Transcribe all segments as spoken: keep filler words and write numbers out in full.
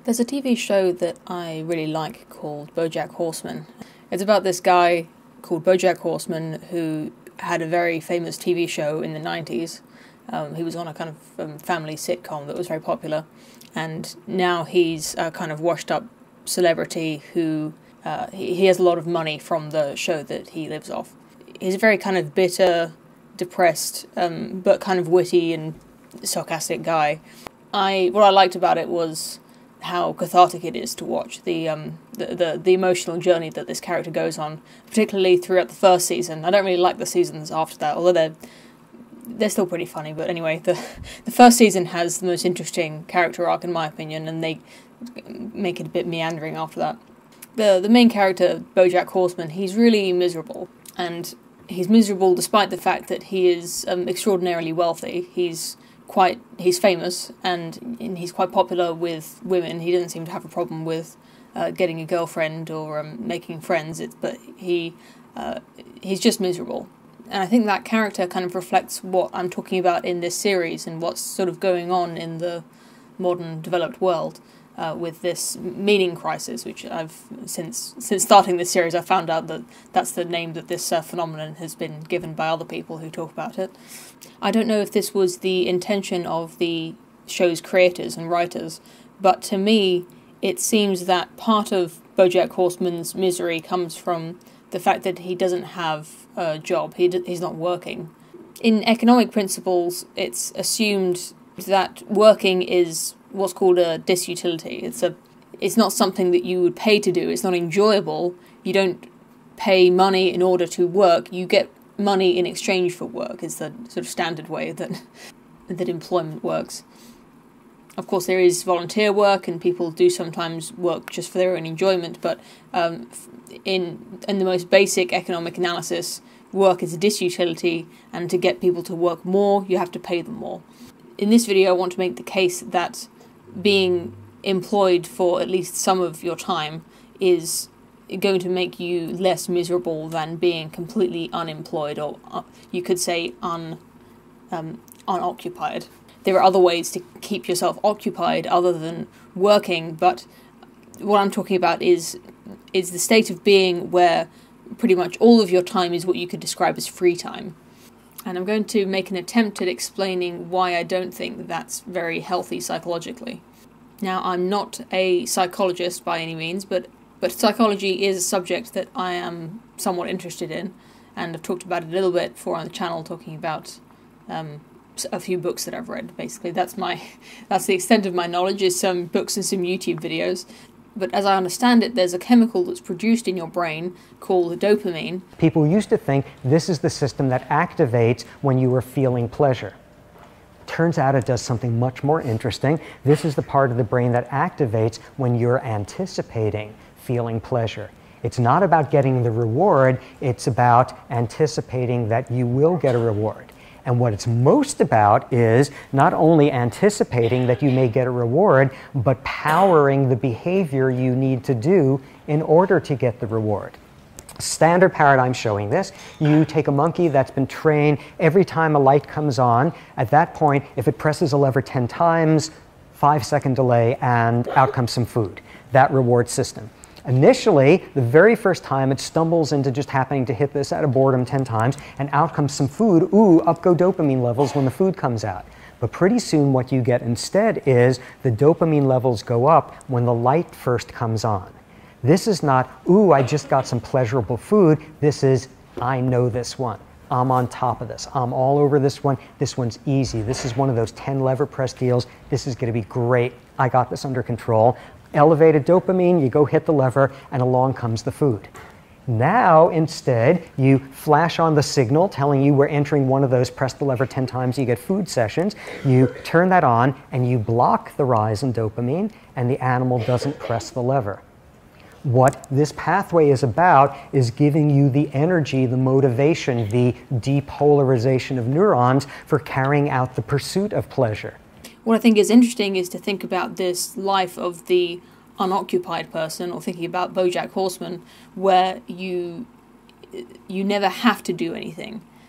There's a T V show that I really like called BoJack Horseman. It's about this guy called BoJack Horseman who had a very famous T V show in the nineties. Um, he was on a kind of um, family sitcom that was very popular, and now he's a kind of washed-up celebrity who uh, he, he has a lot of money from the show that he lives off. He's a very kind of bitter, depressed, um, but kind of witty and sarcastic guy. I what I liked about it was how cathartic it is to watch the um the, the the emotional journey that this character goes on, particularly throughout the first season. I don't really like the seasons after that, although they're they're still pretty funny. But anyway, the the first season has the most interesting character arc in my opinion, and they make it a bit meandering after that. The the main character, BoJack Horseman, he's really miserable, and he's miserable despite the fact that he is um, extraordinarily wealthy. He's quite he's famous and, and he's quite popular with women. He doesn't seem to have a problem with uh, getting a girlfriend or um, making friends. It's, but he uh, he's just miserable, and I think that character kind of reflects what I'm talking about in this series and what's sort of going on in the modern developed world uh, with this meaning crisis, which I've since since starting this series I found out that that's the name that this uh, phenomenon has been given by other people who talk about it. I don't know if this was the intention of the show's creators and writers, but to me it seems that part of BoJack Horseman's misery comes from the fact that he doesn't have a job. He d- he's not working. In economic principles, it's assumed that working is what's called a disutility. It's a it's not something that you would pay to do. It's not enjoyable. You don't pay money in order to work. You get money in exchange for work is the sort of standard way that that employment works. Of course, there is volunteer work, and people do sometimes work just for their own enjoyment, but um, in in the most basic economic analysis, work is a disutility, and to get people to work more, you have to pay them more. In this video, I want to make the case that being employed for at least some of your time is going to make you less miserable than being completely unemployed, or uh, you could say un, um, unoccupied. There are other ways to keep yourself occupied other than working, but what I'm talking about is is the state of being where pretty much all of your time is what you could describe as free time. And I'm going to make an attempt at explaining why I don't think that's very healthy psychologically. Now, I'm not a psychologist by any means, but But psychology is a subject that I am somewhat interested in, and I've talked about it a little bit before on the channel, talking about um, a few books that I've read. Basically, that's my that's the extent of my knowledge, is some books and some YouTube videos. But as I understand it, there's a chemical that's produced in your brain called dopamine. People used to think this is the system that activates when you are feeling pleasure. Turns out it does something much more interesting. This is the part of the brain that activates when you're anticipating feeling pleasure. It's not about getting the reward, it's about anticipating that you will get a reward. And what it's most about is not only anticipating that you may get a reward, but powering the behavior you need to do in order to get the reward. Standard paradigm showing this. You take a monkey that's been trained, every time a light comes on, at that point, if it presses a lever ten times, five second delay, and out comes some food. That reward system. Initially, the very first time it stumbles into just happening to hit this out of boredom ten times, and out comes some food. Ooh, up go dopamine levels when the food comes out. But pretty soon what you get instead is the dopamine levels go up when the light first comes on. This is not, ooh, I just got some pleasurable food. This is, I know this one. I'm on top of this. I'm all over this one. This one's easy. This is one of those ten lever press deals. This is going to be great. I got this under control. Elevated dopamine, you go hit the lever, and along comes the food. Now, instead, you flash on the signal telling you we're entering one of those press the lever ten times, you get food sessions. You turn that on, and you block the rise in dopamine, and the animal doesn't press the lever. What this pathway is about is giving you the energy, the motivation, the depolarization of neurons for carrying out the pursuit of pleasure. What I think is interesting is to think about this life of the unoccupied person, or thinking about BoJack Horseman, where you you never have to do anything.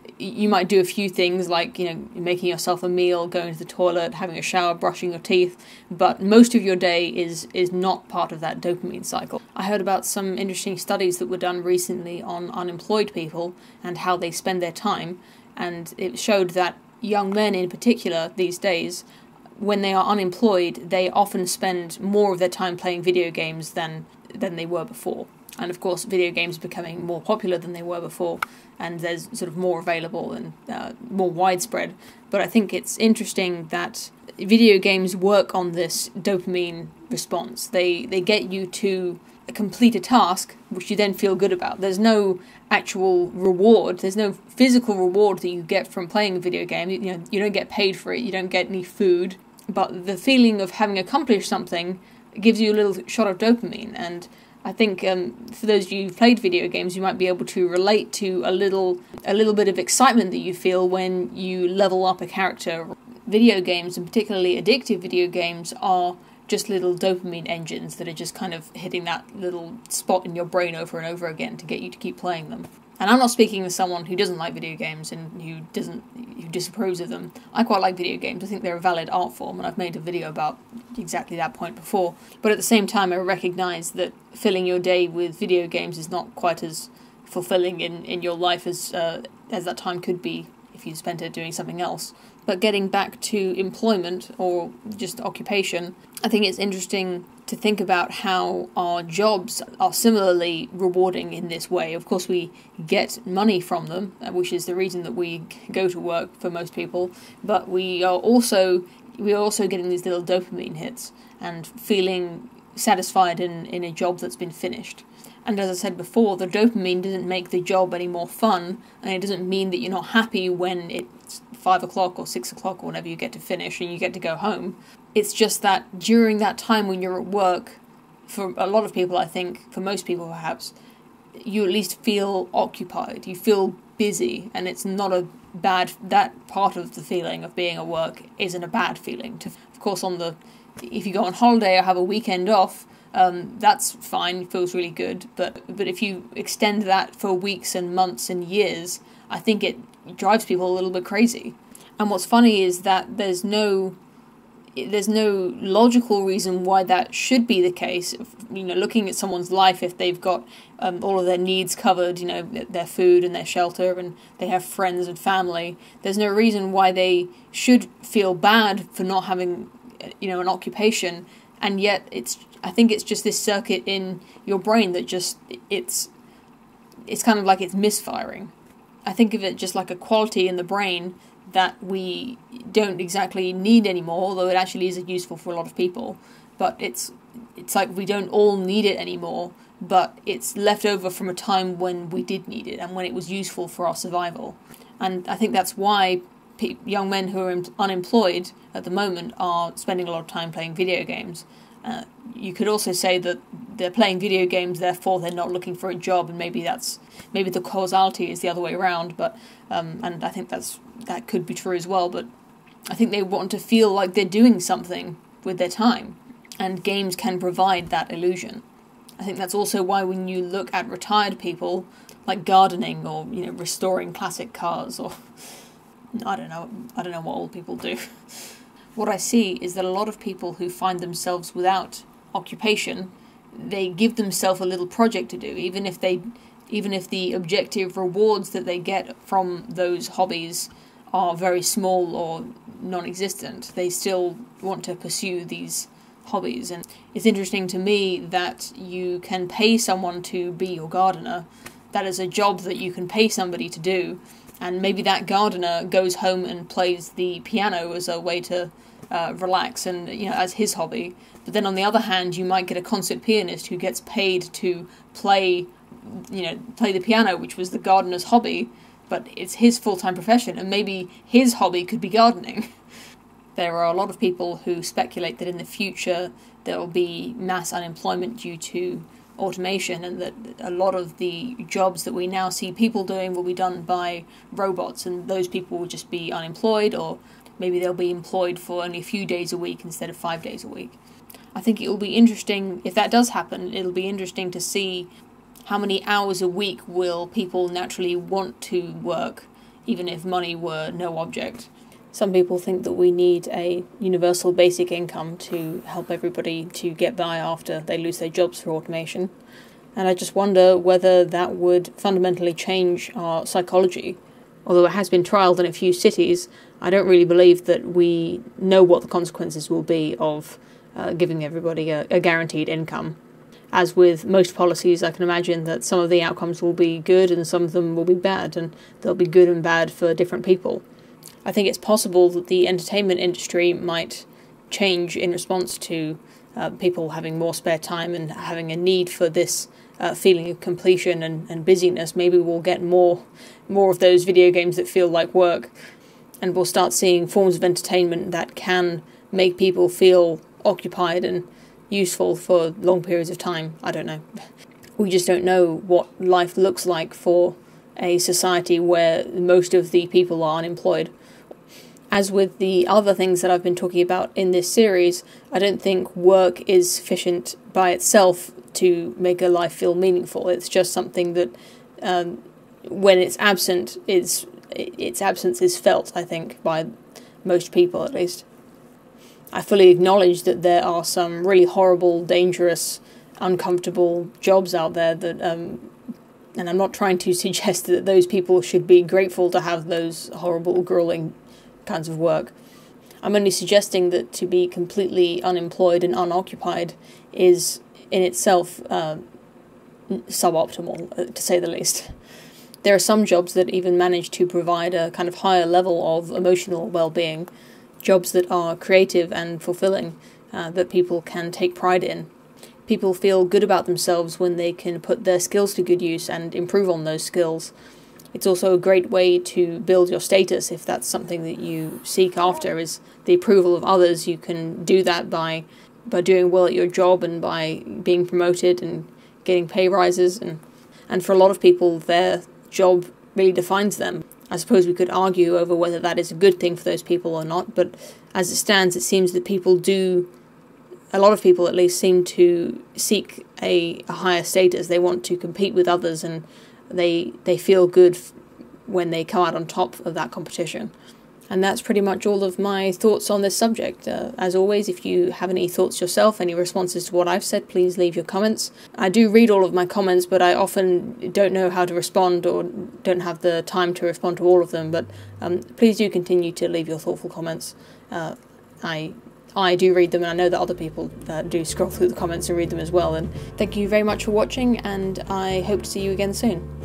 you might do a few things like, you know, making yourself a meal, going to the toilet, having a shower, brushing your teeth, but most of your day is is not part of that dopamine cycle. I heard about some interesting studies that were done recently on unemployed people and how they spend their time, and it showed that young men in particular these days, when they are unemployed, they often spend more of their time playing video games than than they were before. And of course, video games are becoming more popular than they were before, and there's sort of more available and uh, more widespread. But I think it's interesting that video games work on this dopamine response. They they get you to complete a task, which you then feel good about. There's no actual reward. There's no physical reward that you get from playing a video game. You, you know, you don't get paid for it. You don't get any food. But the feeling of having accomplished something gives you a little shot of dopamine. And I think um, for those of you who've played video games, you might be able to relate to a little a little bit of excitement that you feel when you level up a character. Video games, and particularly addictive video games, are just little dopamine engines that are just kind of hitting that little spot in your brain over and over again to get you to keep playing them. And I'm not speaking as someone who doesn't like video games and who doesn't who disapproves of them. I quite like video games. I think they're a valid art form, and I've made a video about exactly that point before. But at the same time, I recognise that filling your day with video games is not quite as fulfilling in, in your life as uh, as that time could be if you spent it doing something else. But getting back to employment or just occupation, I think it's interesting to think about how our jobs are similarly rewarding in this way. Of course, we get money from them, which is the reason that we go to work for most people, but we are also we are also getting these little dopamine hits and feeling satisfied in, in a job that's been finished. And as I said before, the dopamine doesn't make the job any more fun, and it doesn't mean that you're not happy when it's five o'clock or six o'clock or whenever you get to finish and you get to go home. It's just that during that time when you're at work, for a lot of people, I think, for most people perhaps, you at least feel occupied, you feel busy, and it's not a bad, that part of the feeling of being at work isn't a bad feeling. To, of course, on the, if you go on holiday or have a weekend off, Um, that's fine, it feels really good, but but if you extend that for weeks and months and years, I think it drives people a little bit crazy. And what's funny is that there's no there's no logical reason why that should be the case. You know, looking at someone's life, if they've got um, all of their needs covered, you know, their food and their shelter, and they have friends and family, there's no reason why they should feel bad for not having, you know, an occupation. And yet, it's I think it's just this circuit in your brain that just, it's it's kind of like it's misfiring. I think of it just like a quality in the brain that we don't exactly need anymore, although it actually is useful for a lot of people. But it's it's like we don't all need it anymore, but it's left over from a time when we did need it and when it was useful for our survival. And I think that's why pe- young men who are em- unemployed at the moment are spending a lot of time playing video games. Uh, you could also say that they're playing video games, therefore they're not looking for a job, and maybe that's maybe the causality is the other way around. But um, and I think that's that could be true as well. But I think they want to feel like they're doing something with their time, and games can provide that illusion. I think that's also why when you look at retired people, like gardening or you know restoring classic cars, or I don't know, I don't know what old people do. What I see is that a lot of people who find themselves without occupation, they give themselves a little project to do, even if they, even if the objective rewards that they get from those hobbies are very small or non-existent. They still want to pursue these hobbies, and it's interesting to me that you can pay someone to be your gardener. That is a job that you can pay somebody to do, and maybe that gardener goes home and plays the piano as a way to Uh, relax and, you know, as his hobby. But then on the other hand, you might get a concert pianist who gets paid to play, you know, play the piano, which was the gardener's hobby, but it's his full-time profession, and maybe his hobby could be gardening. There are a lot of people who speculate that in the future there will be mass unemployment due to automation, and that a lot of the jobs that we now see people doing will be done by robots, and those people will just be unemployed, or maybe they'll be employed for only a few days a week instead of five days a week. I think it will be interesting, if that does happen, it'll be interesting to see how many hours a week will people naturally want to work even if money were no object. Some people think that we need a universal basic income to help everybody to get by after they lose their jobs for automation. And I just wonder whether that would fundamentally change our psychology. Although it has been trialled in a few cities, I don't really believe that we know what the consequences will be of uh, giving everybody a, a guaranteed income. As with most policies, I can imagine that some of the outcomes will be good and some of them will be bad, and they'll be good and bad for different people. I think it's possible that the entertainment industry might change in response to uh, people having more spare time and having a need for this uh, feeling of completion and, and busyness. Maybe we'll get more, more of those video games that feel like work, and we'll start seeing forms of entertainment that can make people feel occupied and useful for long periods of time. I don't know. We just don't know what life looks like for a society where most of the people are unemployed. As with the other things that I've been talking about in this series, I don't think work is sufficient by itself to make a life feel meaningful. It's just something that, um, when it's absent, is its absence is felt, I think, by most people at least. I fully acknowledge that there are some really horrible, dangerous, uncomfortable jobs out there that, um, and I'm not trying to suggest that those people should be grateful to have those horrible, grueling kinds of work. I'm only suggesting that to be completely unemployed and unoccupied is in itself uh, suboptimal, to say the least. There are some jobs that even manage to provide a kind of higher level of emotional well-being, jobs that are creative and fulfilling, uh, that people can take pride in. People feel good about themselves when they can put their skills to good use and improve on those skills. It's also a great way to build your status if that's something that you seek after, is the approval of others. You can do that by by doing well at your job and by being promoted and getting pay rises. And, and for a lot of people, their job really defines them. I suppose we could argue over whether that is a good thing for those people or not, but as it stands, it seems that people do, a lot of people at least, seem to seek a, a higher status. They want to compete with others, and they they feel good f- when they come out on top of that competition. And that's pretty much all of my thoughts on this subject. Uh, as always, if you have any thoughts yourself, any responses to what I've said, please leave your comments. I do read all of my comments, but I often don't know how to respond or don't have the time to respond to all of them. But um, please do continue to leave your thoughtful comments. Uh, I I do read them, and I know that other people uh, do scroll through the comments and read them as well. And thank you very much for watching, and I hope to see you again soon.